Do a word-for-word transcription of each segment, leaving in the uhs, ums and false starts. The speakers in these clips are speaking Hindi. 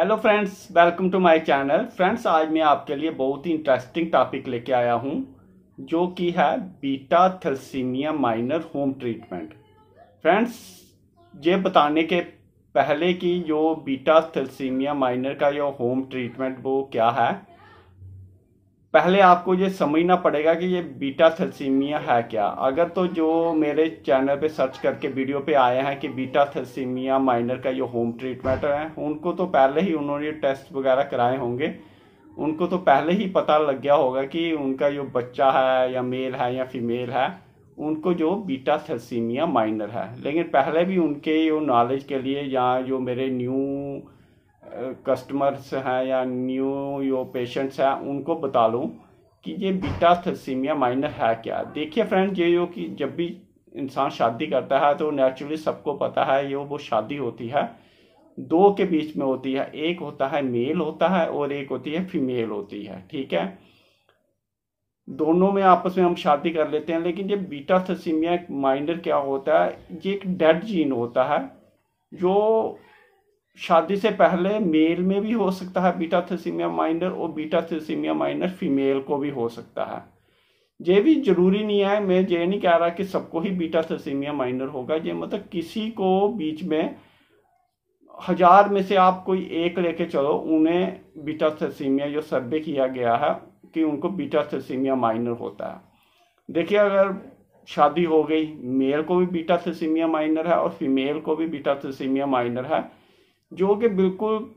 Hello friends, welcome to my channel. Friends, आज मैं आपके लिए बहुत ही इंटरेस्टिंग टॉपिक लेके आया हूं, जो कि है beta thalassemia minor home treatment. Friends, ये बताने के पहले कि जो बीटा थैलेसीमिया माइनर का जो होम ट्रीटमेंट वो क्या है, पहले आपको ये समझना पड़ेगा कि ये बीटा थैलेसीमिया है क्या। अगर तो जो मेरे चैनल पे सर्च करके वीडियो पे आए हैं कि बीटा थैलेसीमिया माइनर का जो होम ट्रीटमेंट है, उनको तो पहले ही उन्होंने टेस्ट वगैरह कराए होंगे, उनको तो पहले ही पता लग गया होगा कि उनका जो बच्चा है या मेल है या फीमेल है, उनको जो बीटा थैलेसीमिया माइनर है। लेकिन पहले भी उनके जो नॉलेज के लिए या जो मेरे न्यू कस्टमर्स हैं या न्यू यो पेशेंट्स हैं, उनको बता लूँ कि ये बीटा थैलेसीमिया माइनर है क्या। देखिए फ्रेंड, ये जो कि जब भी इंसान शादी करता है तो नेचुरली सबको पता है ये वो शादी होती है दो के बीच में होती है। एक होता है मेल होता है और एक होती है फीमेल होती है, ठीक है। दोनों में आपस में हम शादी कर लेते हैं। लेकिन ये बीटा थैलेसीमिया माइनर क्या होता है, ये एक डेड जीन होता है जो शादी से पहले मेल में भी हो सकता है बीटा थैलेसीमिया माइनर, और बीटा थैलेसीमिया माइनर फीमेल को भी हो सकता है। ये भी जरूरी नहीं है, मैं ये नहीं कह रहा कि सबको ही बीटा थैलेसीमिया माइनर होगा। ये मतलब किसी को बीच में हजार में से आप कोई एक लेके चलो, उन्हें बीटा थैलेसीमिया जो सर्वे किया गया है कि उनको बीटा थैलेसीमिया माइनर होता है। देखिए, अगर शादी हो गई, मेल को भी बीटा थैलेसीमिया माइनर है और फीमेल को भी बीटा थैलेसीमिया माइनर है, जो कि बिल्कुल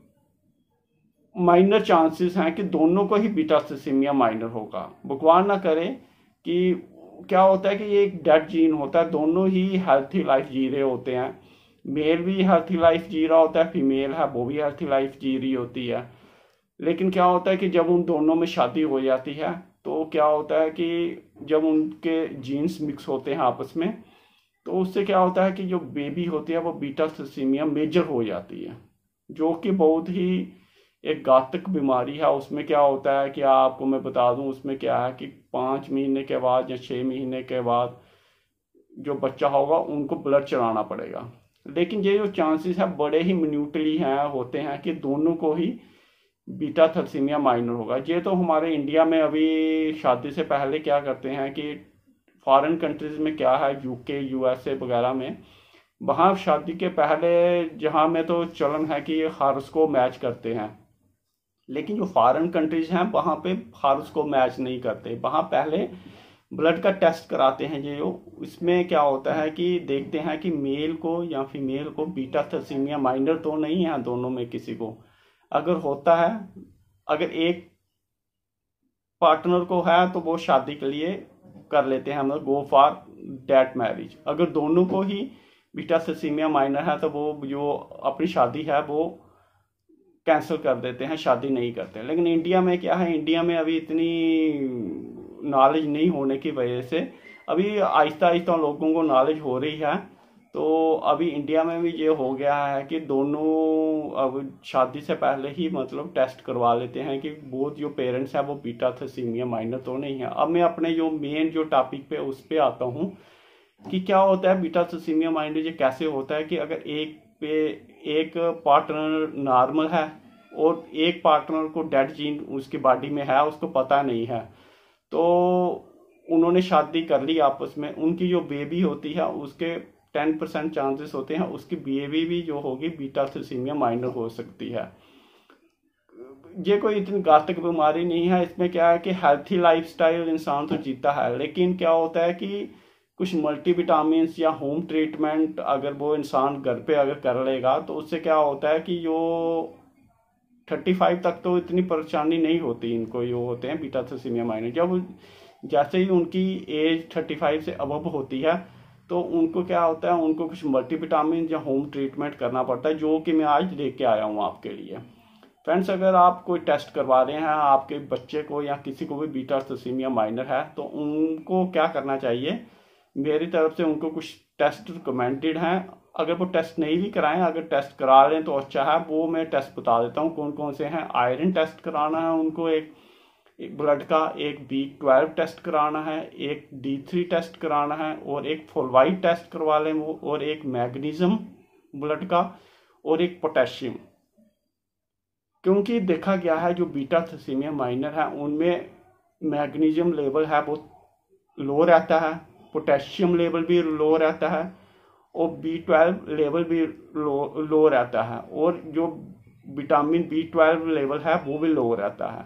माइनर चांसेस हैं कि दोनों को ही बीटा थैलेसीमिया माइनर होगा। भगवान ना करे कि क्या होता है कि ये एक डेड जीन होता है, दोनों ही हेल्थी लाइफ जी रहे होते हैं। मेल भी हेल्थी लाइफ जी रहा होता है, फीमेल है वो भी हेल्थी लाइफ जी रही होती है। लेकिन क्या होता है कि जब उन दोनों में शादी हो जाती है तो क्या होता है कि जब उनके जीन्स मिक्स होते हैं आपस में, तो उससे क्या होता है कि जो बेबी होती है वो बीटा थैलेसीमिया मेजर हो जाती है, जो कि बहुत ही एक घातक बीमारी है। उसमें क्या होता है कि आपको मैं बता दूं, उसमें क्या है कि पाँच महीने के बाद या छः महीने के बाद जो बच्चा होगा उनको ब्लड चढ़ाना पड़ेगा। लेकिन ये जो चांसेस है बड़े ही मिन्यूटली हैं होते हैं कि दोनों को ही बीटा थैलेसीमिया माइनर होगा। ये तो हमारे इंडिया में अभी शादी से पहले क्या करते हैं कि फॉरेन कंट्रीज में क्या है, यूके यूएसए वगैरह में, वहाँ शादी के पहले जहाँ में तो चलन है कि ये हार्स मैच करते हैं। लेकिन जो फॉरेन कंट्रीज हैं वहाँ पे हार्स को मैच नहीं करते, वहाँ पहले ब्लड का टेस्ट कराते हैं। ये इसमें क्या होता है कि देखते हैं कि मेल को या फीमेल को बीटा थैलेसीमिया माइनर तो नहीं है दोनों में किसी को। अगर होता है, अगर एक पार्टनर को है तो वो शादी के लिए कर लेते हैं, मतलब गो फॉर डेट मैरिज। अगर दोनों को ही बीटा थैलेसीमिया माइनर है तो वो जो अपनी शादी है वो कैंसिल कर देते हैं, शादी नहीं करते। लेकिन इंडिया में क्या है, इंडिया में अभी इतनी नॉलेज नहीं होने की वजह से, अभी आहिस्ता आहिस्ता लोगों को नॉलेज हो रही है, तो अभी इंडिया में भी ये हो गया है कि दोनों अब शादी से पहले ही मतलब टेस्ट करवा लेते हैं कि वो जो पेरेंट्स हैं वो बीटा थैलेसीमिया माइनर तो नहीं है। अब मैं अपने जो मेन जो टॉपिक पे उस पे आता हूँ कि क्या होता है बीटा थैलेसीमिया माइनर। ये कैसे होता है कि अगर एक पे एक पार्टनर नॉर्मल है और एक पार्टनर को डेड जीन उसकी बॉडी में है, उसको पता नहीं है, तो उन्होंने शादी कर ली आपस में, उनकी जो बेबी होती है उसके टेन परसेंट चांसेस होते हैं उसकी बेबी भी जो होगी बीटा थैलेसीमिया माइनर हो सकती है। ये कोई इतनी घातक बीमारी नहीं है। इसमें क्या है कि हेल्थी लाइफस्टाइल इंसान तो जीता है, लेकिन क्या होता है कि कुछ मल्टीविटामिन या होम ट्रीटमेंट अगर वो इंसान घर पे अगर कर लेगा तो उससे क्या होता है कि जो थर्टी फाइव तक तो इतनी परेशानी नहीं होती इनको, जो होते हैं बीटा थैलेसीमिया माइनर। जब जैसे ही उनकी एज थर्टी फाइव से अबव होती है तो उनको क्या होता है, उनको कुछ मल्टीविटामिन या होम ट्रीटमेंट करना पड़ता है, जो कि मैं आज लेके आया हूँ आपके लिए। फ्रेंड्स, अगर आप कोई टेस्ट करवा रहे हैं आपके बच्चे को या किसी को भी बीटा थैलेसीमिया माइनर है, तो उनको क्या करना चाहिए, मेरी तरफ से उनको कुछ टेस्ट रिकमेंडेड हैं। अगर वो टेस्ट नहीं भी कराएं, अगर टेस्ट करा लें तो अच्छा है। वो मैं टेस्ट बता देता हूँ कौन कौन से हैं। आयरन टेस्ट कराना है उनको, एक एक ब्लड का, एक बी ट्वेल्व टेस्ट कराना है, एक डी थ्री टेस्ट कराना है, और एक फोलवाइट टेस्ट करवा लें वो, और एक मैग्नीशियम ब्लड का, और एक पोटेशियम। क्योंकि देखा गया है जो बीटा थैलेसीमिया माइनर है उनमें मैग्नीशियम लेवल है वो लो रहता है, पोटेशियम लेवल भी लो रहता है और बी ट्वेल्व लेवल भी लो लो रहता है और जो विटामिन बी ट्वेल्व लेवल है वो भी लो रहता है।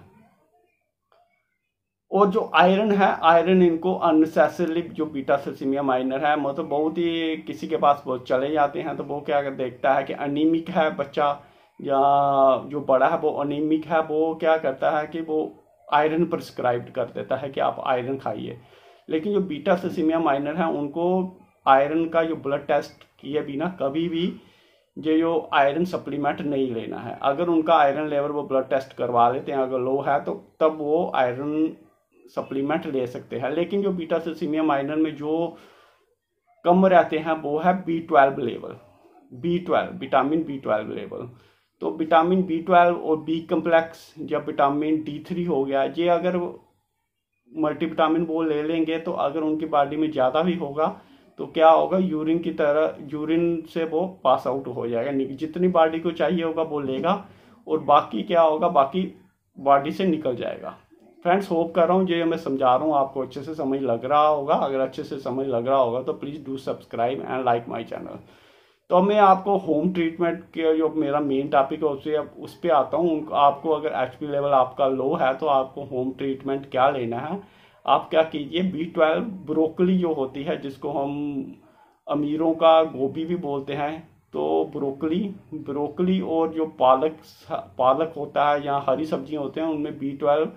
और जो आयरन है, आयरन इनको अननेसेसरली जो बीटा थैलेसीमिया माइनर है मतलब बहुत ही किसी के पास वो चले जाते हैं तो वो क्या कर देखता है कि अनीमिक है बच्चा या जो बड़ा है वो अनीमिक है, वो क्या करता है कि वो आयरन प्रिस्क्राइब कर देता है कि आप आयरन खाइए। लेकिन जो बीटा थैलेसीमिया माइनर है उनको आयरन का जो ब्लड टेस्ट किए बिना कभी भी ये जो आयरन सप्लीमेंट नहीं लेना है। अगर उनका आयरन लेवल वो ब्लड टेस्ट करवा लेते हैं, अगर लो है तो तब वो आयरन सप्लीमेंट ले सकते हैं। लेकिन जो बीटा थैलेसीमिया माइनर में जो कम रहते हैं वो है B twelve level, B twelve vitamin B twelve level. तो विटामिन बी ट्वेल्व और बी कम्प्लेक्स या विटामिन डी थ्री हो गया, ये अगर मल्टीविटामिन वो ले लेंगे तो अगर उनकी बॉडी में ज़्यादा भी होगा तो क्या होगा, यूरिन की तरह यूरिन से वो पास आउट हो जाएगा, जितनी बॉडी को चाहिए होगा वो लेगा और बाकी क्या होगा, बाकी बॉडी से निकल जाएगा। फ्रेंड्स होप कर रहा हूँ जो मैं समझा रहा हूँ आपको अच्छे से समझ लग रहा होगा। अगर अच्छे से समझ लग रहा होगा तो please do subscribe and like my channel. तो मैं आपको होम ट्रीटमेंट के जो मेरा मेन टॉपिक है उससे उस पर आता हूँ। आपको अगर एच पी लेवल आपका लो है तो आपको होम ट्रीटमेंट क्या लेना है, आप क्या कीजिए, बी ट्वेल्व ब्रोकली जो होती है जिसको हम अमीरों का गोभी भी बोलते हैं, तो ब्रोकली ब्रोकली और जो पालक पालक होता है या हरी सब्जियां होते हैं उनमें बी ट्वेल्व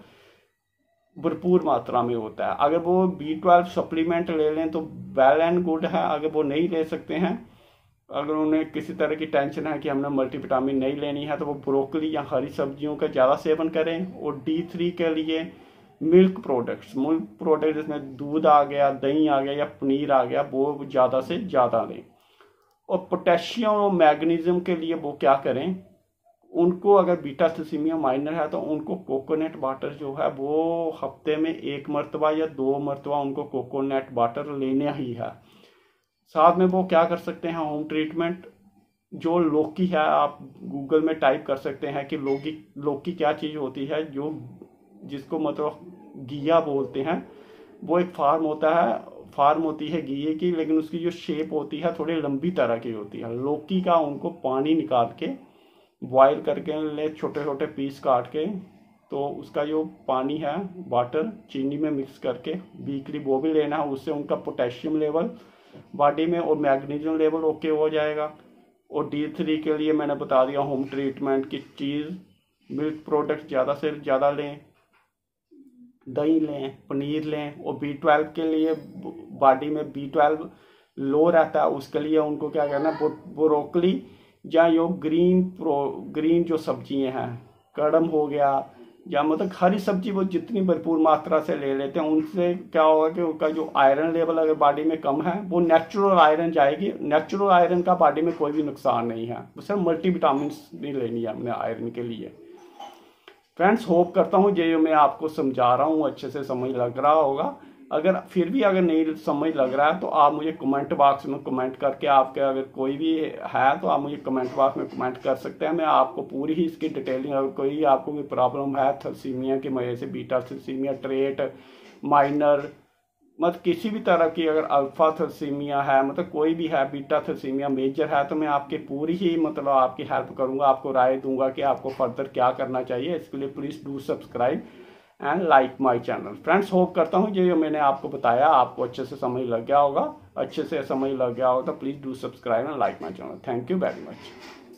भरपूर मात्रा में होता है। अगर वो बी ट्वेल्व सप्लीमेंट ले लें तो वेल एंड गुड है। अगर वो नहीं ले सकते हैं, अगर उन्हें किसी तरह की टेंशन है कि हमने मल्टीविटामिन नहीं लेनी है, तो वो ब्रोकली या हरी सब्जियों का ज़्यादा सेवन करें। और डी थ्री के लिए मिल्क प्रोडक्ट्स मिल्क प्रोडक्ट जिसमें दूध आ गया, दही आ गया या पनीर आ गया, वो ज़्यादा से ज़्यादा लें। और पोटेशियम और मैग्नीशियम के लिए वो क्या करें, उनको अगर बीटा थैलेसीमिया माइनर है तो उनको कोकोनट वाटर जो है वो हफ्ते में एक मरतबा या दो मरतबा उनको कोकोनट वाटर लेना ही है। साथ में वो क्या कर सकते हैं, होम ट्रीटमेंट जो लौकी है, आप गूगल में टाइप कर सकते हैं कि लौकी लौकी क्या चीज़ होती है, जो जिसको मतलब घिया बोलते हैं। वो एक फार्म होता है फार्म होती है घिये की, लेकिन उसकी जो शेप होती है थोड़ी लंबी तरह की होती है। लौकी का उनको पानी निकाल के बॉयल करके ले, छोटे छोटे पीस काट के, तो उसका जो पानी है वाटर चीनी में मिक्स करके वीकली वो भी लेना है। उससे उनका पोटेशियम लेवल बॉडी में और मैग्नीशियम लेवल ओके हो जाएगा। और डी थ्री के लिए मैंने बता दिया होम ट्रीटमेंट की चीज़, मिल्क प्रोडक्ट ज़्यादा से ज़्यादा लें, दही लें, पनीर लें। और बी ट्वेल्व के लिए बॉडी में बी ट्वेल्व लो रहता है, उसके लिए उनको क्या करना है, ब्रोकली या यो ग्रीन प्रो ग्रीन जो सब्जियां हैं, कड़म हो गया या मतलब हरी सब्जी वो जितनी भरपूर मात्रा से ले लेते हैं, उनसे क्या होगा कि उनका जो आयरन लेवल अगर बॉडी में कम है वो नेचुरल आयरन जाएगी। नेचुरल आयरन का बॉडी में कोई भी नुकसान नहीं है, सिर्फ मल्टीविटामिन नहीं लेनी है हमने आयरन के लिए। फ्रेंड्स होप करता हूँ जो मैं आपको समझा रहा हूँ अच्छे से समझ लग रहा होगा। अगर फिर भी अगर नहीं समझ लग रहा है तो आप मुझे कमेंट बॉक्स में कमेंट करके, आपके अगर कोई भी है तो आप मुझे कमेंट बॉक्स में कमेंट कर सकते हैं। मैं आपको पूरी ही इसकी डिटेलिंग, अगर कोई आपको कोई प्रॉब्लम है थैलेसीमिया की वजह से, बीटा थैलेसीमिया, ट्रेट, माइनर, मतलब किसी भी तरह की अगर अल्फा थैलेसीमिया है, मतलब कोई भी है, बीटा थैलेसीमिया मेजर है, तो मैं आपकी पूरी ही मतलब आपकी हेल्प करूँगा, आपको राय दूंगा कि आपको फर्दर क्या करना चाहिए। इसके लिए please do subscribe and like my channel. Friends hope करता हूँ जो मैंने आपको बताया आपको अच्छे से समझ लग गया होगा। अच्छे से समझ लग गया होगा तो please do subscribe and like my channel. Thank you very much.